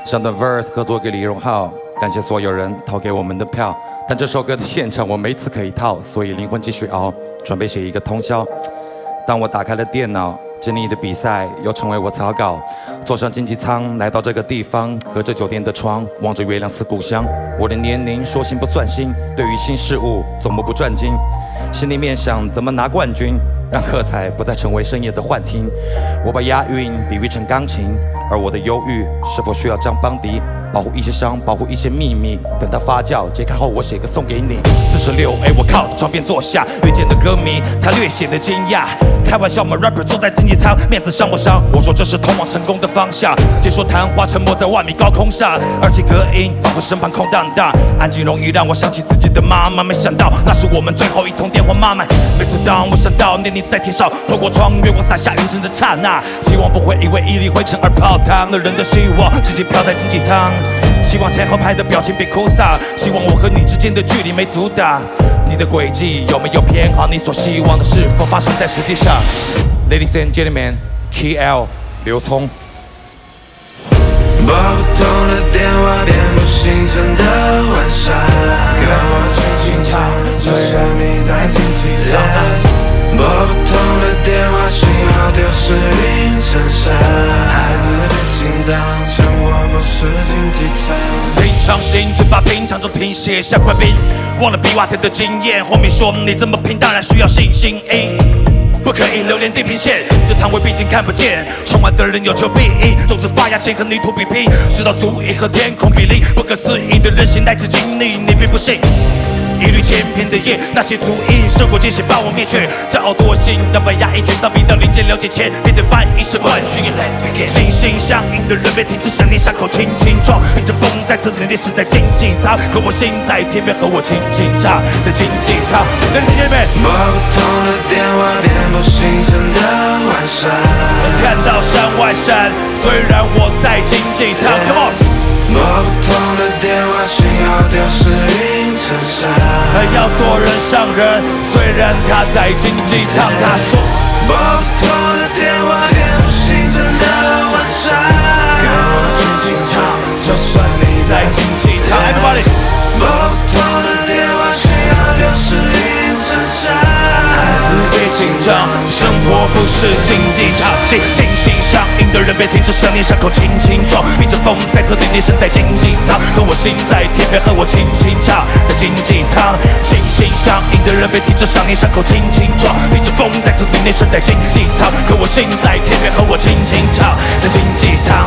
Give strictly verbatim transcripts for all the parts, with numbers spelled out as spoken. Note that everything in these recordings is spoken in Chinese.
上段 verse 合作给李荣浩，感谢所有人投给我们的票。但这首歌的现场我没词可以套，所以灵魂继续熬，准备写一个通宵。当我打开了电脑，珍妮的比赛又成为我草稿。坐上经济舱来到这个地方，隔着酒店的窗，望着月亮思故乡。我的年龄说新不算新，对于新事物总目不转睛，心里面想怎么拿冠军，让喝彩不再成为深夜的幻听。我把押韵比喻成钢琴，而我的忧郁是否需要张邦迪？保护一些伤，保护一些秘密，等它发酵揭开后，我写个送给你。四十六 A， 我靠着床边坐下，遇见的歌迷，他略显的惊讶。开玩笑吗 ？rapper 坐在经济舱，面子伤不伤？我说这是通往成功的方向。结束谈话，沉默在万米高空上，二气隔音，仿佛身旁空荡荡，安静容易让我想起自己的妈妈。没想到那是我们最后一通电话，妈妈。每次当我想到念你在天上，透过窗月光洒下云层的刹那，希望不会因为一粒灰尘而泡汤。而人的希望直接飘在经济舱。希望前后排的表情别哭丧，希望我和你之间的距离没阻挡。你的轨迹有没有偏好？你所希望的是否发生在实际上 ？Ladies and gentlemen, K L 刘聪。 拨不通的电话，遍布星辰的晚上，跟我轻轻唱，就算你在经济舱。拨不通的电话，信号丢失云层上，孩子别紧张，生活不是经济舱。 平常心，嘴巴平常就停写下快兵，忘了比瓦特的经验。后面说你这么拼，当然需要信心。不可以留连地平线，这仓位毕竟看不见。充满的人有求必应，种子发芽前和泥土比拼，直到足以和天空比邻。不可思议的韧性来自经历，你并不信。一缕千篇的夜，那些足印胜过艰险把我灭却。骄傲惰性，当把压抑全丧逼到临界了解前，变得翻译是冠军。心心相印的人别停止想念，伤口轻轻撞，迎着风再次凛冽是在经济舱，可我心在天边和我轻轻唱，在经济舱。来听见没？ 拨不通的电话，遍布星辰的晚上， 看到山外山，虽然我在经济舱。Come on。 拨不通的电话，信号丢失云层上， 他要做人上人，虽然他在经济舱。他说， 拨不通的电话，遍布星辰的晚上，跟我轻轻唱，就算你在经济舱。 Everybody， 拨不通的电话，信号丢失云层上，孩子别紧张，生活不是经济舱。 心心心相印的人别停止想念，伤口轻轻撞，迎着风再次凛冽身在经济舱，可我心在天边和我轻轻唱，在经济舱。心心相印的人别停止想念，伤口轻轻撞，迎着风再次凛冽身在经济舱，可我心在天边和我轻轻唱，在经济舱。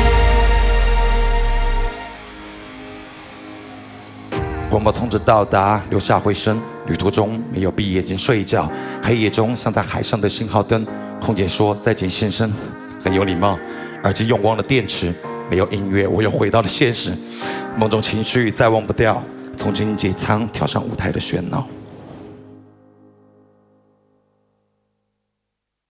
广播通知到达，留下回声。旅途中没有闭眼睛睡觉，黑夜中像在海上的信号灯。空姐说再见先生，很有礼貌。耳机用光了电池，没有音乐，我又回到了现实。梦中情绪再忘不掉，从经济舱跳上舞台的喧闹。